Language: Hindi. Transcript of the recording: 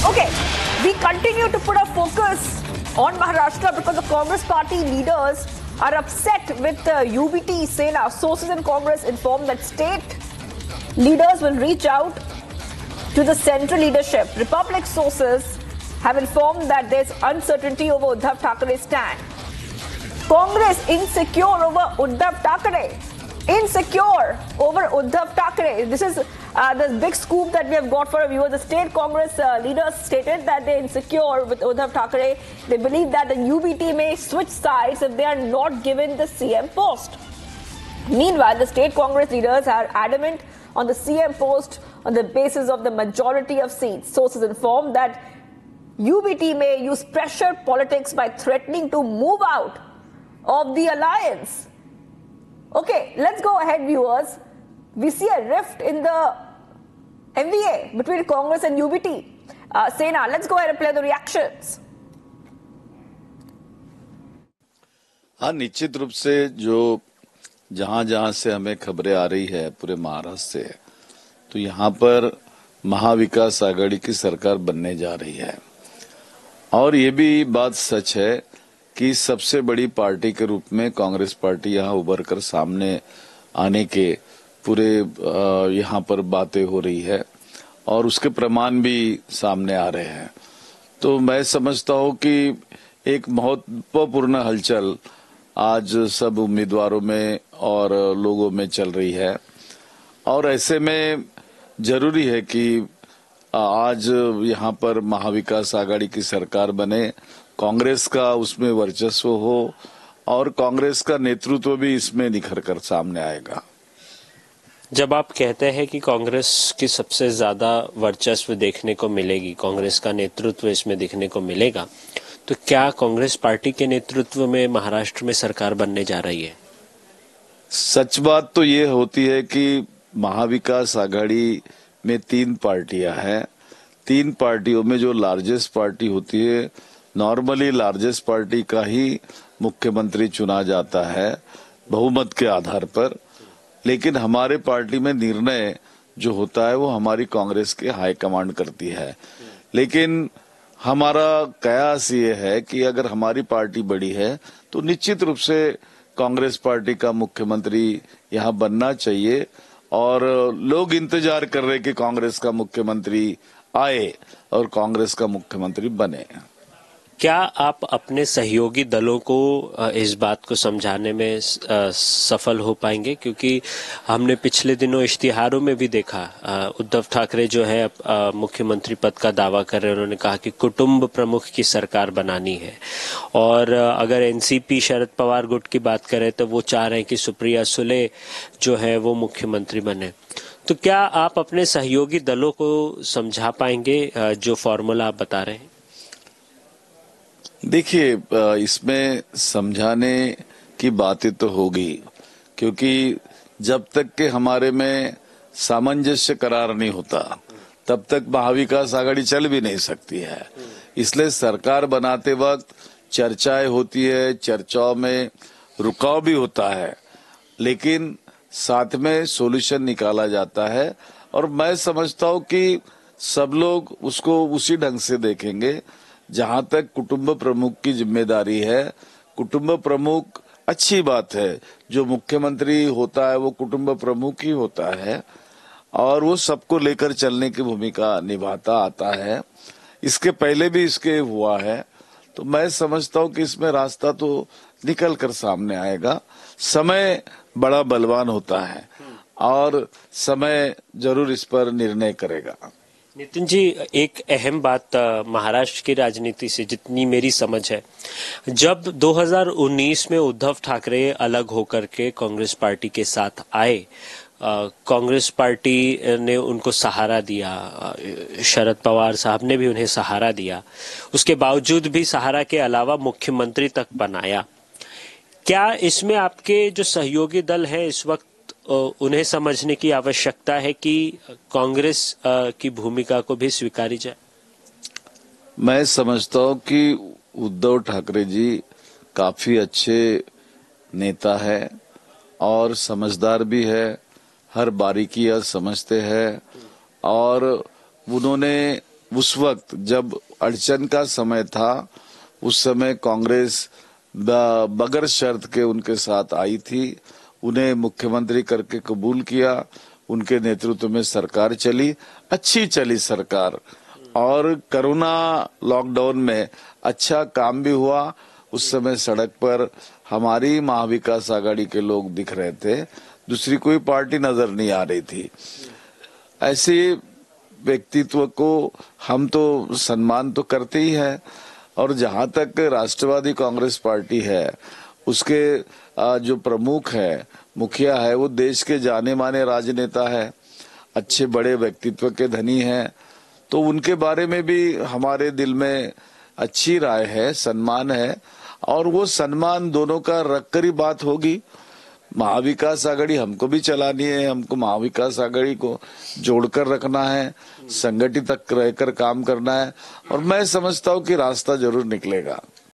Okay, we continue to put our focus on Maharashtra because the Congress party leaders are upset with the UBT Sena. Sources in Congress inform that state leaders will reach out to the central leadership. Republic sources have informed that there's uncertainty over Uddhav Thackeray's stand. Congress insecure over Uddhav Thackeray. Insecure over Uddhav Thackeray. This is the big scoop that we have got for a viewer. The state Congress leaders stated that they're insecure with Uddhav Thackeray. They believe that the UBT may switch sides if they are not given the CM post. Meanwhile, the state Congress leaders are adamant on the CM post on the basis of the majority of seats. Sources inform that UBT may use pressure politics by threatening to move out of the alliance. Okay, let's go ahead, viewers. We see a rift in the MVA between Congress and UBT. Sena, let's go ahead and play the reactions. हाँ, निश्चित रूप से जो जहां से हमें खबरें आ रही है पूरे महाराष्ट्र से, तो यहाँ पर महाविकास आघाड़ी की सरकार बनने जा रही है। और ये भी बात सच है कि सबसे बड़ी पार्टी के रूप में कांग्रेस पार्टी यहाँ उभर कर सामने आने के पूरे यहाँ पर बातें हो रही है और उसके प्रमाण भी सामने आ रहे हैं। तो मैं समझता हूँ कि एक महत्वपूर्ण हलचल आज सब उम्मीदवारों में और लोगों में चल रही है और ऐसे में जरूरी है कि आज यहाँ पर महाविकास आघाड़ी की सरकार बने, कांग्रेस का उसमें वर्चस्व हो और कांग्रेस का नेतृत्व भी इसमें निखर कर सामने आएगा। जब आप कहते हैं कि कांग्रेस की सबसे ज्यादा वर्चस्व देखने को मिलेगी, कांग्रेस का नेतृत्व इसमें दिखने को मिलेगा, तो क्या कांग्रेस पार्टी के नेतृत्व में महाराष्ट्र में सरकार बनने जा रही है? सच बात तो ये होती है कि महाविकास आघाड़ी में 3 पार्टियां हैं। 3 पार्टियों में जो लार्जेस्ट पार्टी होती है, नॉर्मली लार्जेस्ट पार्टी का ही मुख्यमंत्री चुना जाता है बहुमत के आधार पर, लेकिन हमारे पार्टी में निर्णय जो होता है वो हमारी कांग्रेस के हाईकमांड करती है। लेकिन हमारा कयास ये है कि अगर हमारी पार्टी बड़ी है तो निश्चित रूप से कांग्रेस पार्टी का मुख्यमंत्री यहाँ बनना चाहिए और लोग इंतजार कर रहे कि कांग्रेस का मुख्यमंत्री आए और कांग्रेस का मुख्यमंत्री बने। क्या आप अपने सहयोगी दलों को इस बात को समझाने में सफल हो पाएंगे? क्योंकि हमने पिछले दिनों इश्तिहारों में भी देखा, उद्धव ठाकरे जो है मुख्यमंत्री पद का दावा कर रहे हैं। उन्होंने कहा कि कुटुंब प्रमुख की सरकार बनानी है और अगर एनसीपी शरद पवार गुट की बात करें तो वो चाह रहे हैं कि सुप्रिया सुले जो है वो मुख्यमंत्री बने। तो क्या आप अपने सहयोगी दलों को समझा पाएंगे जो फॉर्मूला आप बता रहे हैं? देखिए, इसमें समझाने की बातें तो होगी, क्योंकि जब तक के हमारे में सामंजस्य करार नहीं होता तब तक महाविकास आघाड़ी चल भी नहीं सकती है। इसलिए सरकार बनाते वक्त चर्चाएं होती है, चर्चाओं में रुकाव भी होता है, लेकिन साथ में सॉल्यूशन निकाला जाता है और मैं समझता हूँ कि सब लोग उसको उसी ढंग से देखेंगे। जहां तक कुटुंब प्रमुख की जिम्मेदारी है, कुटुंब प्रमुख अच्छी बात है, जो मुख्यमंत्री होता है वो कुटुंब प्रमुख ही होता है और वो सबको लेकर चलने की भूमिका निभाता आता है। इसके पहले भी इसके हुआ है, तो मैं समझता हूँ कि इसमें रास्ता तो निकल कर सामने आएगा। समय बड़ा बलवान होता है और समय जरूर इस पर निर्णय करेगा। नितिन जी, एक अहम बात महाराष्ट्र की राजनीति से जितनी मेरी समझ है, जब 2019 में उद्धव ठाकरे अलग होकर के कांग्रेस पार्टी के साथ आए, कांग्रेस पार्टी ने उनको सहारा दिया, शरद पवार साहब ने भी उन्हें सहारा दिया, उसके बावजूद भी सहारा के अलावा मुख्यमंत्री तक बनाया। क्या इसमें आपके जो सहयोगी दल हैं इस वक्त उन्हें समझने की आवश्यकता है कि कांग्रेस की भूमिका को भी स्वीकारी जाए? मैं समझता हूं कि उद्धव ठाकरे जी काफी अच्छे नेता है और समझदार भी है, हर बारीकियां समझते हैं और उन्होंने उस वक्त जब अड़चन का समय था, उस समय कांग्रेस बगैर शर्त के उनके साथ आई थी, उन्हें मुख्यमंत्री करके कबूल किया, उनके नेतृत्व में सरकार चली, अच्छी चली सरकार, और कोरोना लॉकडाउन में अच्छा काम भी हुआ। उस समय सड़क पर हमारी महाविकास आघाड़ी के लोग दिख रहे थे, दूसरी कोई पार्टी नजर नहीं आ रही थी। ऐसे व्यक्तित्व को हम तो सम्मान तो करते ही है, और जहां तक राष्ट्रवादी कांग्रेस पार्टी है, उसके जो प्रमुख है, मुखिया है, वो देश के जाने माने राजनेता है, अच्छे बड़े व्यक्तित्व के धनी हैं, तो उनके बारे में भी हमारे दिल में अच्छी राय है, सम्मान है, और वो सम्मान दोनों का रखकर ही बात होगी। महाविकास आघाड़ी हमको भी चलानी है, हमको महाविकास आघाड़ी को जोड़कर रखना है, संगठित रहकर काम करना है, और मैं समझता हूँ कि रास्ता जरूर निकलेगा।